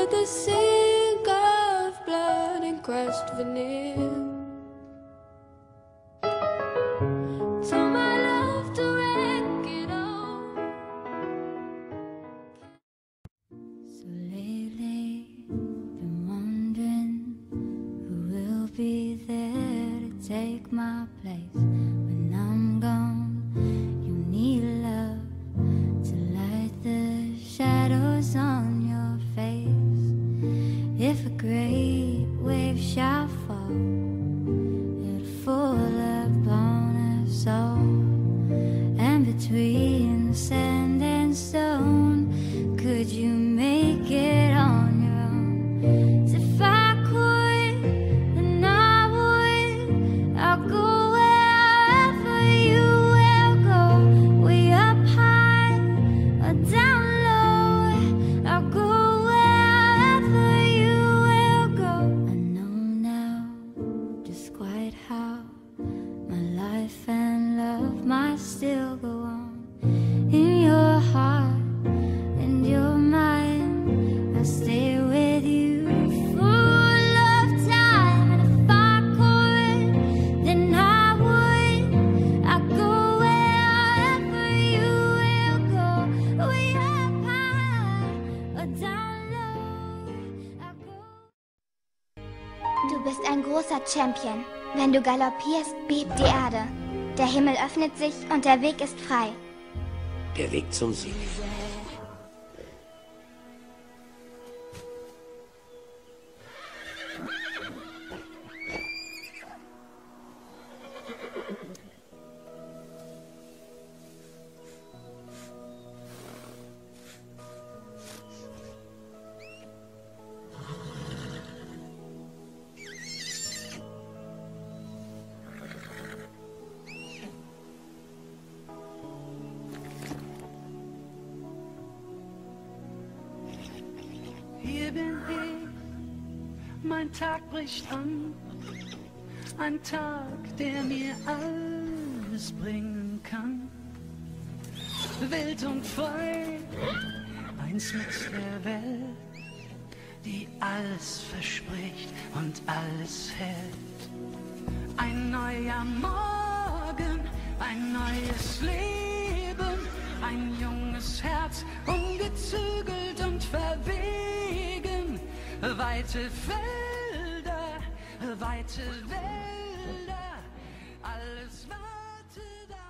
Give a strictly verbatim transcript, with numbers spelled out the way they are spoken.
with a sink of blood and crushed veneer. Told my love to wreck it all. So lately, been wondering who will be there to take my place when I'm gone. You need love to light the shadows on your face. If a great wave shall fall, it'll fall upon us all. And between sand and stone, could you make it on your own? So if I could, then I would. I'll go wherever you will go, way up high or down low. I'll go wherever you will go. I know now just quite how my life and love might still go on. In your heart and your mind, I'll stay with you full of time. And if I could, then I would. I'd go wherever you will go, way up high or down low. I'd go. Du bist ein großer Champion. Wenn du galoppierst, bebt die Erde. Der Himmel öffnet sich und der Weg ist frei. Der Weg zum Sieg. Hier bin ich, mein Tag bricht an, ein Tag, der mir alles bringen kann. Wild und frei, eins mit der Welt, die alles verspricht und alles hält. Ein neuer Morgen, ein neues Leben, ein junges Herz, ungezügelt und verwegen. Weite Felder, weite Wälder, alles wartet